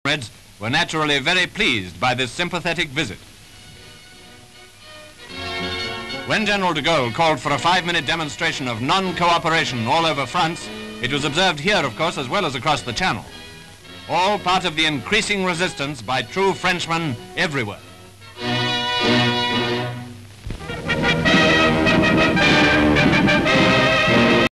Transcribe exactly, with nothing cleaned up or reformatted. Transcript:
comrades were naturally very pleased by this sympathetic visit. When General de Gaulle called for a five-minute demonstration of non-cooperation all over France, it was observed here, of course, as well as across the Channel. All part of the increasing resistance by true Frenchmen everywhere.